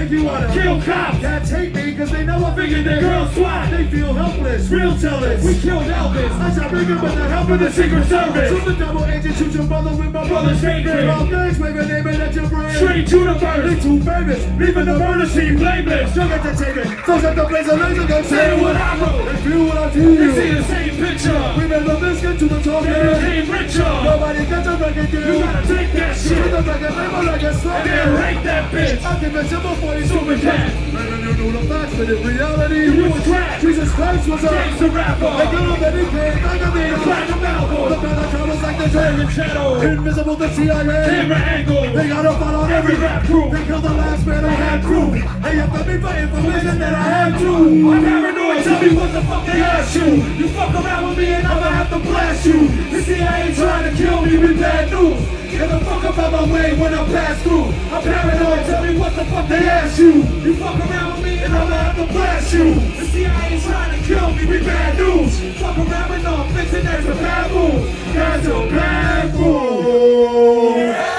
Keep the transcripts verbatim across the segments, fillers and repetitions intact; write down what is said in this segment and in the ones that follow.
If you wanna kill cops, cats hate me cause they know I figured their girls swat. They feel helpless, real jealous. We killed Elvis. I shot Reagan with the help of the Secret Service. Super double agent, shoot your mother with my brother's favorite. All things, wave a name and let your brain. Straight universe, they too famous, leaving the murder scene blameless. Drug entertainment, throws up the blaze of laser guns. Say what I wrote, and feel what I feel. They see the same picture. We made the biscuit to the top, they became richer. Nobody gets a record deal. You gotta take that shit. With a record label like a slug. And then rank that bitch. I give it simple for you, super cat. Man, you knew the facts, but in reality, you was trash. Jesus Christ was a gangster rapper. Like little that he paid, like a nigga. Platinum album. The kind of troubles like the Dragon Shadow. Invisible, the C I A. Camera angle. They got up on every rap crew. They killed the last man I had crew. They have to be fighting for vision that I have to. I'm paranoid, tell me what the fuck they asked you. You fuck around with me and I'ma have to blast you. You see, I ain't trying to kill me with bad news. Get the fuck up out my way when I pass through. I'm paranoid, tell me what the fuck they asked you. You fuck around with me and I'ma have to blast you. You see, I ain't trying to kill me with bad news. Fuck around with no fiction, there's a bad move. There's a bad move.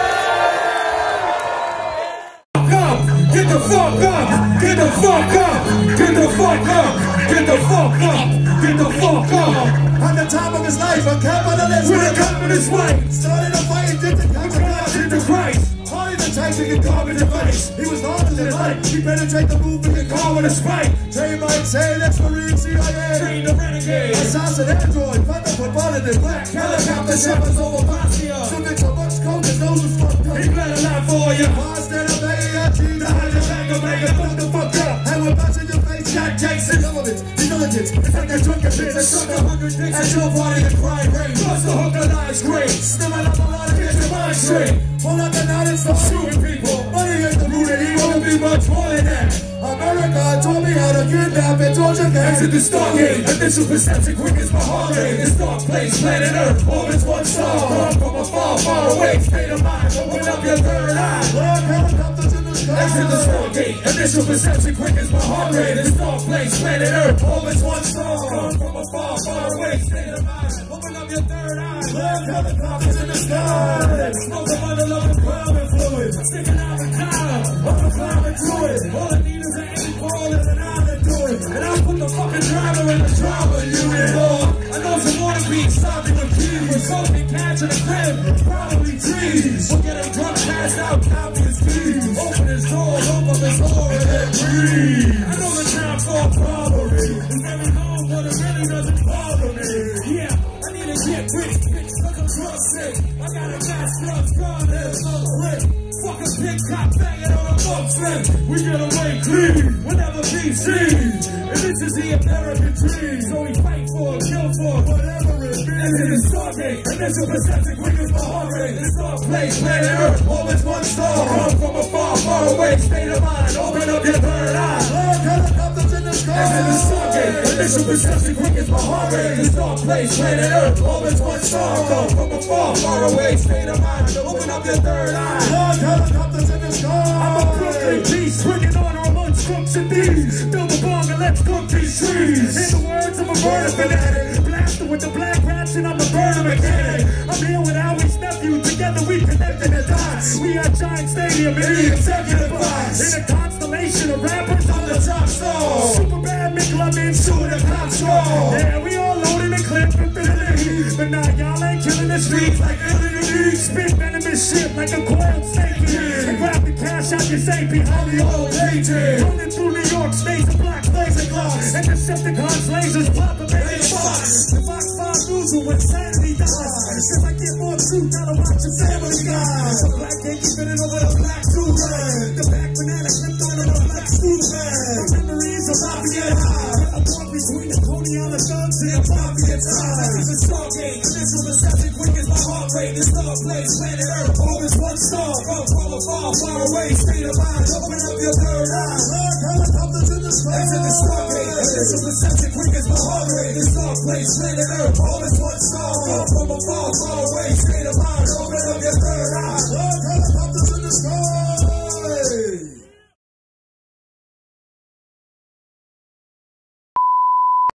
Get the fuck up, get the fuck up, get the fuck up, get the fuck up, get the fuck up. On the top of his life, a capitalist with a communist way. Started a fight and did the God into Christ. Harder than type to get garbage advice. He was larger than life. He penetrate the movement and car with a spike. Train might say, let's Marine C I A. Train the renegade. Assassin android, fight the foot bonnet in black. Helicopter shepherds over Bosnia. Civics so much cold, his nose was fucked up. He better not for you. Mars that a baby, the hundred bag of mega, fuck the fuck up. And we're bouncing your face, Jack Jackson. Government, intelligence, it's like they're drunk a bit. They suck a hundred dicks at your party and crime rate. Plus the hook of nice grade. Stimming up a lot of kids in my straight. Hold up the night and start shooting people. Money ain't the root of evil, it'll be much more than that. America taught me how to kidnap and torture gangs. Exit the Stargate, initial perception quick as my heart rate. This dark place, planet Earth, orbits one star. Come from afar, far away, state of mind, open up your third eye. Look, helicopters in the sky. Exit the Stargate, initial perception quick as my heart rate. This dark place, planet Earth, orbits one star. Come from afar, far away, state of mind, open up your third eye. Look, helicopters in the sky. Smoke a bundle of the carbon fluid, sticking out the cloud, up the climbing to it. All I need is an eight ball and an eye to do it. And I'll put the fucking driver in the driver unit. Lord, I know some wanna be stopping with keys, with smoking cats in the crib, probably trees. We'll get him drunk, passed out, copy his keys. Open his doors, open his door, and then breathe. I know the time for robbery is very long, but it really doesn't bother me. Yeah, I need to get rich, bitch, look I'm drunk sick. I got a gas drugs gun, there's no grip. Fucking big cop banging on a bump flip. We get away clean, we'll never be seen. And this is the American dream. So we fight for, kill for, whatever it is. And in the Stargate, initial perception quick as my heart rate. This dark place, planet Earth, orbits one star. Come from afar, far away, state of mind, open up your third eye. Look, helicopters in the sky. And in the Stargate, initial perception quick as my heart rate. This dark place, planet Earth, orbits one star. Come from afar, far away, state of mind, open up your third eye. Look, helicopters in the sky. I'm a Brooklyn beast, bringing honor amongst crooks and thieves. Build a bong and let's cook these trees. In the words of a murder fanatic, blasted with the black rats and I'm a burner mechanic. I'm here with Howie's nephew, together we connected the dots. We at Giant Stadium in the executive box. In a constellation of rappers on the top star. Super bad McLovin, shooting the cop straw. Yeah, we all loading and clip infinity. But now y'all ain't killing the streets like Italy. Spit venomous shit like a coiled snake. And grab the cash out your safe behind the old lady. Running through New York, stays of black blazing glass. And Decepticons, lasers, pop a baby box. The Fox five News will insanity dies. If I get more truth, gotta watch your family guys. The black ain't keeping it over the black two-man. The back banana clipped on a black school-man. My memories are about to get high. I'm caught between the pony on the thugs and the mafia ties. It's a Stargate, initial perception quick as my heart rate. This dark place, planet Earth, always one star. Come from afar, far away, state of mind, open up your third eye. Look, helicopters in the sky. Exit the Stargate, initial perception quick as my heart rate. This dark place, planet Earth, always one star. Come from afar, far away, state of mind, open up your third eye.